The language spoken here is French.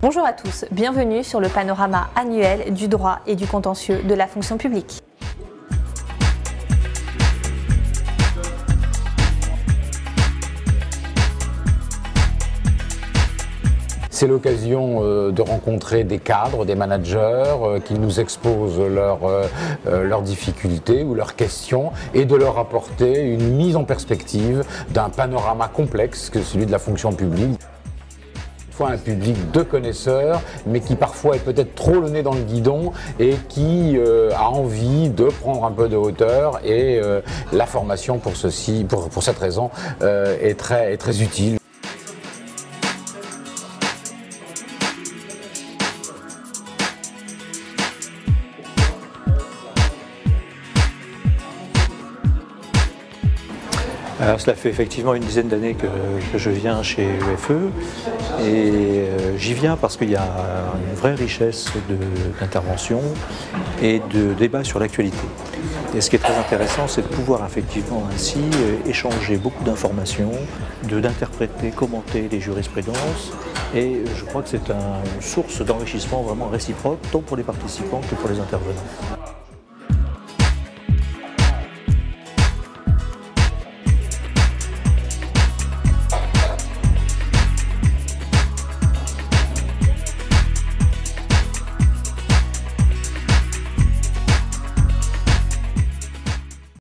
Bonjour à tous, bienvenue sur le panorama annuel du droit et du contentieux de la fonction publique. C'est l'occasion de rencontrer des cadres, des managers qui nous exposent leurs difficultés ou leurs questions et de leur apporter une mise en perspective d'un panorama complexe que celui de la fonction publique. Un public de connaisseurs, mais qui parfois est peut-être trop le nez dans le guidon et qui a envie de prendre un peu de hauteur, et la formation pour cette raison est très utile. Alors, cela fait effectivement une dizaine d'années que je viens chez EFE, et j'y viens parce qu'il y a une vraie richesse d'interventions et de débats sur l'actualité. Et ce qui est très intéressant, c'est de pouvoir effectivement ainsi échanger beaucoup d'informations, d'interpréter, commenter les jurisprudences, et je crois que c'est une source d'enrichissement vraiment réciproque, tant pour les participants que pour les intervenants.